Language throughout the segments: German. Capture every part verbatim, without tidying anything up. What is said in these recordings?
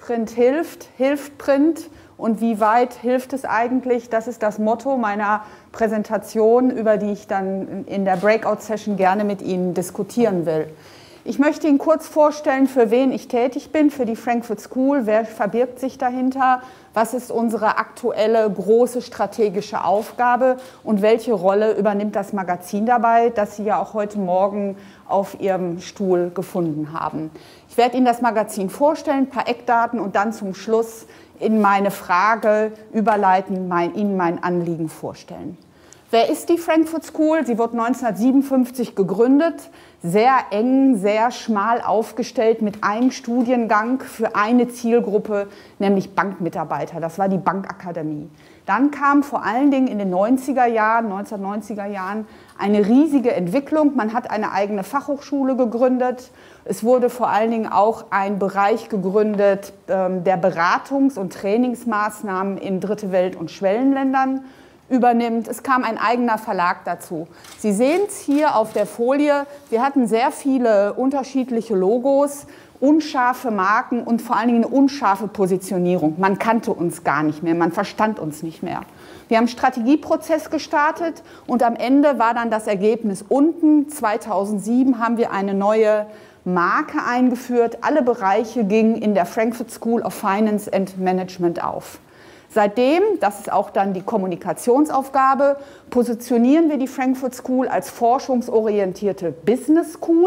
Print hilft, hilft Print und wie weit hilft es eigentlich? Das ist das Motto meiner Präsentation, über die ich dann in der Breakout-Session gerne mit Ihnen diskutieren will. Ich möchte Ihnen kurz vorstellen, für wen ich tätig bin, für die Frankfurt School, wer verbirgt sich dahinter, was ist unsere aktuelle große strategische Aufgabe und welche Rolle übernimmt das Magazin dabei, das Sie ja auch heute Morgen auf Ihrem Stuhl gefunden haben. Ich werde Ihnen das Magazin vorstellen, ein paar Eckdaten und dann zum Schluss in meine Frage überleiten, mein, Ihnen mein Anliegen vorstellen. Wer ist die Frankfurt School? Sie wurde neunzehnhundertsiebenundfünfzig gegründet, sehr eng, sehr schmal aufgestellt mit einem Studiengang für eine Zielgruppe, nämlich Bankmitarbeiter. Das war die Bankakademie. Dann kam vor allen Dingen in den neunziger Jahren, neunzehnhundertneunziger Jahren eine riesige Entwicklung. Man hat eine eigene Fachhochschule gegründet. Es wurde vor allen Dingen auch ein Bereich gegründet ähm, der Beratungs- und Trainingsmaßnahmen in Dritte Welt- und Schwellenländern übernimmt. Es kam ein eigener Verlag dazu. Sie sehen es hier auf der Folie. Wir hatten sehr viele unterschiedliche Logos, unscharfe Marken und vor allen Dingen eine unscharfe Positionierung. Man kannte uns gar nicht mehr, man verstand uns nicht mehr. Wir haben einen Strategieprozess gestartet und am Ende war dann das Ergebnis unten. zweitausendsieben haben wir eine neue Marke eingeführt. Alle Bereiche gingen in der Frankfurt School of Finance and Management auf. Seitdem, das ist auch dann die Kommunikationsaufgabe, positionieren wir die Frankfurt School als forschungsorientierte Business School.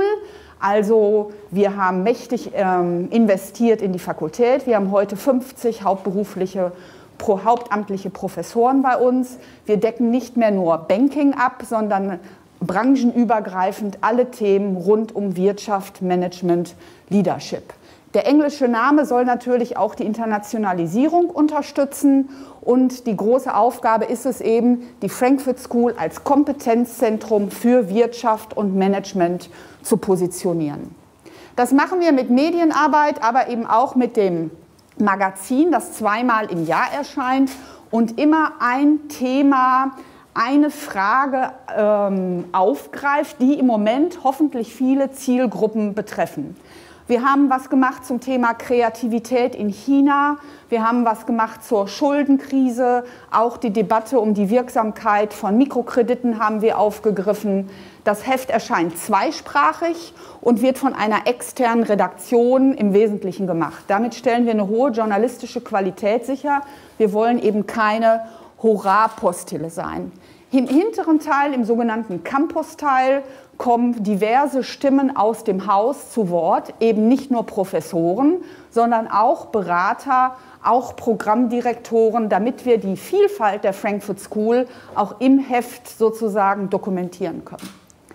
Also wir haben mächtig ähm, investiert in die Fakultät. Wir haben heute fünfzig hauptberufliche, pro, hauptamtliche Professoren bei uns. Wir decken nicht mehr nur Banking ab, sondern branchenübergreifend alle Themen rund um Wirtschaft, Management, Leadership. Der englische Name soll natürlich auch die Internationalisierung unterstützen und die große Aufgabe ist es eben, die Frankfurt School als Kompetenzzentrum für Wirtschaft und Management zu positionieren. Das machen wir mit Medienarbeit, aber eben auch mit dem Magazin, das zweimal im Jahr erscheint und immer ein Thema, eine Frage ähm, aufgreift, die im Moment hoffentlich viele Zielgruppen betreffen. Wir haben was gemacht zum Thema Kreativität in China. Wir haben was gemacht zur Schuldenkrise. Auch die Debatte um die Wirksamkeit von Mikrokrediten haben wir aufgegriffen. Das Heft erscheint zweisprachig und wird von einer externen Redaktion im Wesentlichen gemacht. Damit stellen wir eine hohe journalistische Qualität sicher. Wir wollen eben keine Hurra-Postille sein. Im hinteren Teil, im sogenannten Campus-Teil, kommen diverse Stimmen aus dem Haus zu Wort, eben nicht nur Professoren, sondern auch Berater, auch Programmdirektoren, damit wir die Vielfalt der Frankfurt School auch im Heft sozusagen dokumentieren können.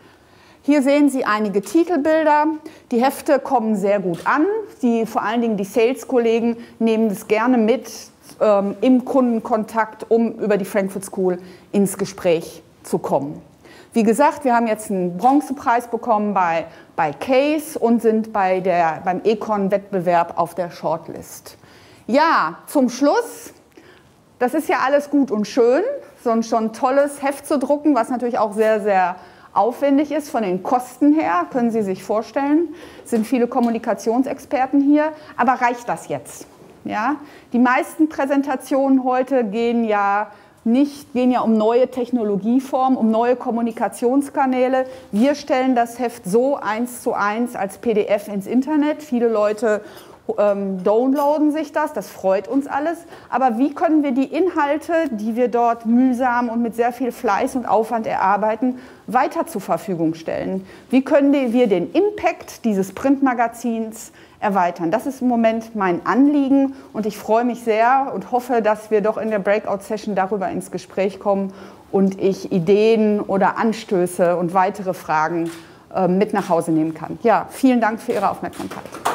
Hier sehen Sie einige Titelbilder. Die Hefte kommen sehr gut an. Die, vor allen Dingen die Sales-Kollegen nehmen das gerne mit ähm, im Kundenkontakt, um über die Frankfurt School ins Gespräch zu kommen. Wie gesagt, wir haben jetzt einen Bronzepreis bekommen bei, bei Case und sind bei der, beim Econ-Wettbewerb auf der Shortlist. Ja, zum Schluss, das ist ja alles gut und schön, so ein schon tolles Heft zu drucken, was natürlich auch sehr, sehr aufwendig ist von den Kosten her, können Sie sich vorstellen. Es sind viele Kommunikationsexperten hier, aber reicht das jetzt? Ja? Die meisten Präsentationen heute gehen ja nicht, gehen ja um neue Technologieformen, um neue Kommunikationskanäle. Wir stellen das Heft so eins zu eins als P D F ins Internet. Viele Leute ähm, downloaden sich das, das freut uns alles. Aber wie können wir die Inhalte, die wir dort mühsam und mit sehr viel Fleiß und Aufwand erarbeiten, weiter zur Verfügung stellen? Wie können wir den Impact dieses Printmagazins erweitern? Das ist im Moment mein Anliegen und ich freue mich sehr und hoffe, dass wir doch in der Breakout-Session darüber ins Gespräch kommen und ich Ideen oder Anstöße und weitere Fragen äh, mit nach Hause nehmen kann. Ja, vielen Dank für Ihre Aufmerksamkeit.